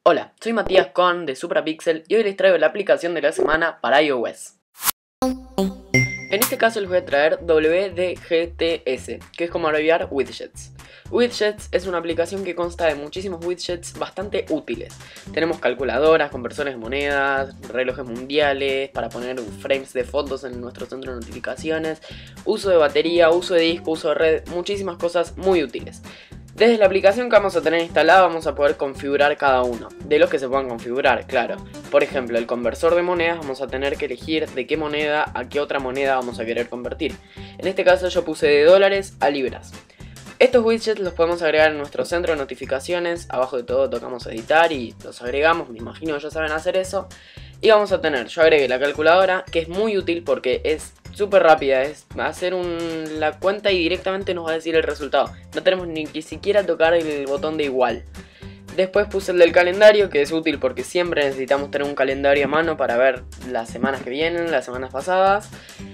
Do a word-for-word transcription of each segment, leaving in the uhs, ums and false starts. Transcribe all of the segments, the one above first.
Hola, soy Matías Con de Suprapixel y hoy les traigo la aplicación de la semana para iOS. En este caso les voy a traer W D G T S, que es como abreviar Widgets. Widgets es una aplicación que consta de muchísimos widgets bastante útiles. Tenemos calculadoras, conversores de monedas, relojes mundiales, para poner frames de fotos en nuestro centro de notificaciones, uso de batería, uso de disco, uso de red, muchísimas cosas muy útiles. Desde la aplicación que vamos a tener instalada vamos a poder configurar cada uno, de los que se puedan configurar, claro. Por ejemplo, el conversor de monedas vamos a tener que elegir de qué moneda a qué otra moneda vamos a querer convertir. En este caso yo puse de dólares a libras. Estos widgets los podemos agregar en nuestro centro de notificaciones, abajo de todo tocamos editar y los agregamos, me imagino que ya saben hacer eso. Y vamos a tener, yo agregué la calculadora, que es muy útil porque es súper rápida, es hacer un, la cuenta y directamente nos va a decir el resultado. No tenemos ni que siquiera tocar el botón de igual. Después puse el del calendario, que es útil porque siempre necesitamos tener un calendario a mano para ver las semanas que vienen, las semanas pasadas.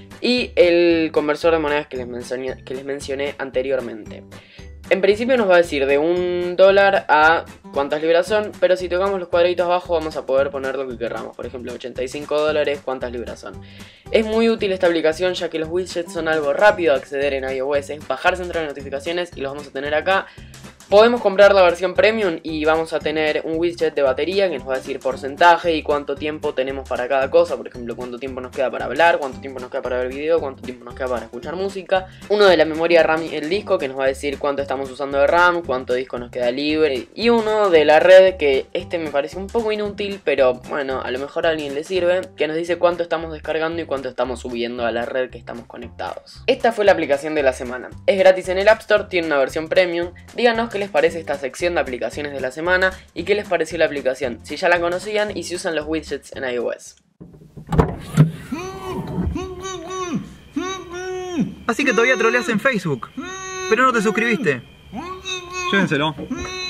Y el conversor de monedas que les mencioné, que les mencioné anteriormente. En principio nos va a decir de un dólar a cuántas libras son, pero si tocamos los cuadritos abajo vamos a poder poner lo que queramos. Por ejemplo, ochenta y cinco dólares, cuántas libras son. Es muy útil esta aplicación ya que los widgets son algo rápido de acceder en iOS. Es bajar centro de notificaciones y los vamos a tener acá. Podemos comprar la versión premium y vamos a tener un widget de batería que nos va a decir porcentaje y cuánto tiempo tenemos para cada cosa. Por ejemplo, cuánto tiempo nos queda para hablar, cuánto tiempo nos queda para ver video, cuánto tiempo nos queda para escuchar música. Uno de la memoria RAM y el disco que nos va a decir cuánto estamos usando de RAM, cuánto disco nos queda libre. Y uno de la red que este me parece un poco inútil, pero bueno, a lo mejor a alguien le sirve, que nos dice cuánto estamos descargando y cuánto estamos subiendo a la red que estamos conectados. Esta fue la aplicación de la semana. Es gratis en el App Store, tiene una versión premium. Díganos qué les parece esta sección de aplicaciones de la semana y qué les pareció la aplicación, si ya la conocían y si usan los widgets en iOS. Así que todavía troleas en Facebook, pero no te suscribiste. Llévenselo.